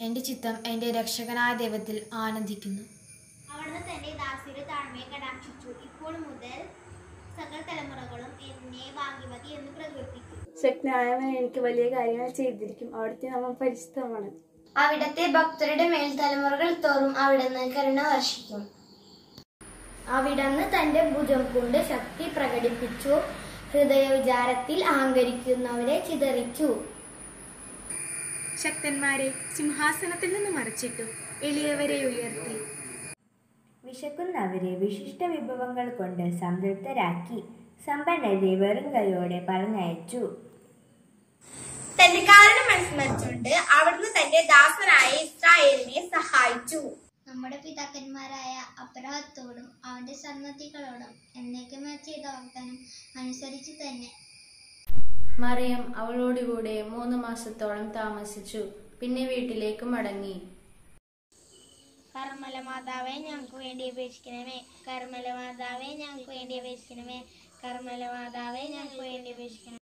എൻ്റെ ചിത്തം എൻ്റെ രക്ഷകനായ ദൈവത്തിൽ ആനന്ദിക്കുന്നു. അവിടുന്ന് തന്റെ ദാസിയുടെ താഴ്മയെ കടാക്ഷിച്ചു. ഇപ്പോൾ മുതൽ സകല തലമുറകളും എന്നെ ഭാഗ്യവതി എന്ന് പ്രകീർത്തിക്കും. ശക്തനായവൻ എനിക്ക് വലിയ കാര്യങ്ങൾ ചെയ്തിരിക്കും. അവിടുത്തെ നാമം പരിശുദ്ധമാണ്. അവിടുത്തെ ഭക്തരുടെ മേൽ തലമുറകൾ തോറും അവിടുന്ന് കരുണ വർഷിക്കും. അവിടുന്ന് തന്റെ ഭുജം കൊണ്ട് ശക്തി പ്രകടിപ്പിച്ചു. ഹൃദയവിചാരത്തിൽ അഹങ്കരിക്കുന്നവരെ ചിതറിച്ചു. ശക്തന്മാരെ സിംഹാസനത്തിൽ നിന്ന് മറിച്ചിട്ടു, എളിയവരെ ഉയർത്തി. വിശക്കുന്നവരെ വിശിഷ്ട വിഭവങ്ങൾ കൊണ്ട് സംതൃപ്തരാക്കി, സമ്പന്നരെ വെറും കൈയോടെ പറഞ്ഞയച്ചു. തന്റെ കാരണം അനുസ്മരിച്ചുകൊണ്ട് അവിടുന്ന് തന്റെ ദാസനായ ഇസ്രായേലിനെ സഹായിച്ചു. നമ്മുടെ പിതാക്കന്മാരായ അബ്രാഹത്തോടും അവന്റെ സന്തതികളോടും എന്നേക്കും ചെയ്ത വാഗ്ദാനം അനുസരിച്ചു തന്നെ. മറിയം അവളോടുകൂടെ 3 മാസത്തോളം താമസിച്ചു. പിന്നെ വീട്ടിലേക്ക് മടങ്ങി. കർമ്മല മാതാവേ ഞങ്ങൾക്ക് വേണ്ടി അപേക്ഷിക്കണമേ. കർമ്മല മാതാവേ ഞങ്ങൾക്ക് വേണ്ടി അപേക്ഷിക്കണമേ. കർമ്മല മാതാവേ ഞങ്ങൾക്ക് വേണ്ടി അപേക്ഷിക്കണമേ.